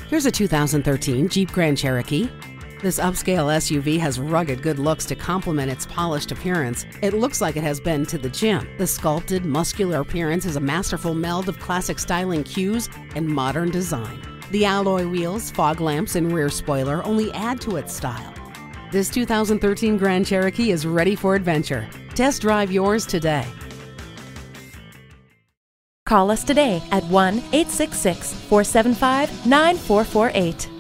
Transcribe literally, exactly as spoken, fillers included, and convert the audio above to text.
Here's a two thousand thirteen Jeep Grand Cherokee. This upscale S U V has rugged good looks to complement its polished appearance. It looks like it has been to the gym. The sculpted, muscular appearance is a masterful meld of classic styling cues and modern design. The alloy wheels, fog lamps, and rear spoiler only add to its style. This two thousand thirteen Grand Cherokee is ready for adventure. Test drive yours today. Call us today at one eight six six, four seven five, nine four four eight.